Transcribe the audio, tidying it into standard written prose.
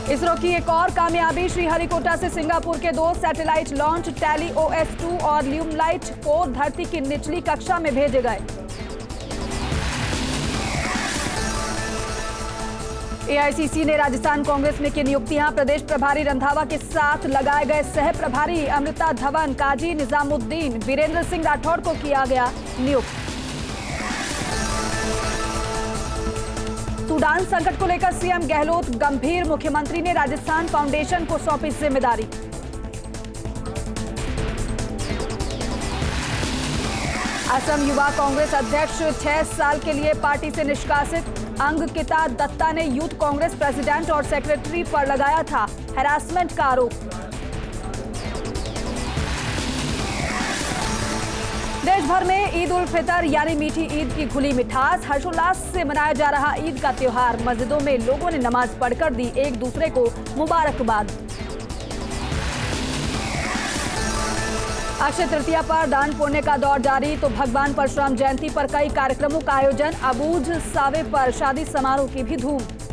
इसरो की एक और कामयाबी, श्रीहरिकोटा से सिंगापुर के 2 सैटेलाइट लॉन्च टैली OS2 और ल्यूमलाइट को धरती की निचली कक्षा में भेजे गए। AICC ने राजस्थान कांग्रेस में की नियुक्तियां, प्रदेश प्रभारी रंधावा के साथ लगाए गए सह प्रभारी अमृता धवन, काजी निजामुद्दीन, वीरेंद्र सिंह राठौड़ को किया गया नियुक्त। सूडान संकट को लेकर सीएम गहलोत गंभीर, मुख्यमंत्री ने राजस्थान फाउंडेशन को सौंपी जिम्मेदारी। असम युवा कांग्रेस अध्यक्ष 6 साल के लिए पार्टी से निष्कासित, अंकिता दत्ता ने यूथ कांग्रेस प्रेसिडेंट और सेक्रेटरी पर लगाया था हैरासमेंट का आरोप। देश भर में ईद उल फितर यानी मीठी ईद की खुली मिठास, हर्षोल्लास से मनाया जा रहा ईद का त्योहार। मस्जिदों में लोगों ने नमाज पढ़कर दी एक दूसरे को मुबारकबाद। अक्षय तृतीया पर दान पुण्य का दौर जारी, तो भगवान परशुराम जयंती पर कई कार्यक्रमों का आयोजन। अबूझ सावे पर शादी समारोह की भी धूम।